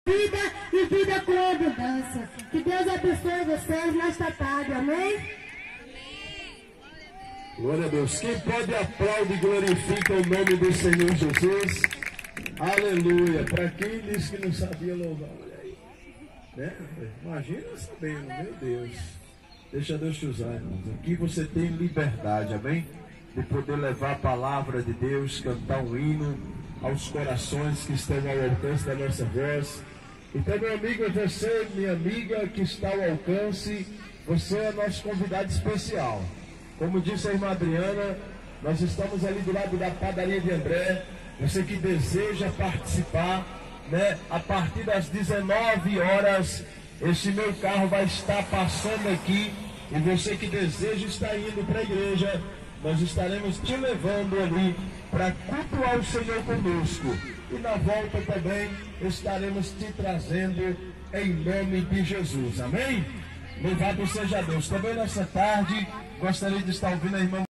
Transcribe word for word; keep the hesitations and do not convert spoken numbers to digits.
vida e vida com abundância. Que Deus abençoe vocês nesta tarde, amém? Glória a Deus. Quem pode aplaude e glorifica o nome do Senhor Jesus. Aleluia. Para quem disse que não sabia louvar, olha aí. Né? Imagina sabendo, meu Deus. Deixa Deus te usar, irmãos. Aqui você tem liberdade, amém? De poder levar a palavra de Deus, cantar um hino aos corações que estão ao alcance da nossa voz. Então, meu amigo, você, minha amiga, que está ao alcance, você é nosso convidado especial. Como disse a irmã Adriana, nós estamos ali do lado da padaria de André. Você que deseja participar, né? A partir das dezenove horas, esse meu carro vai estar passando aqui. E você que deseja estar indo para a igreja, nós estaremos te levando ali para cultuar o Senhor conosco. E na volta também estaremos te trazendo em nome de Jesus. Amém? Louvado seja Deus. Também nessa tarde gostaria de estar ouvindo a irmã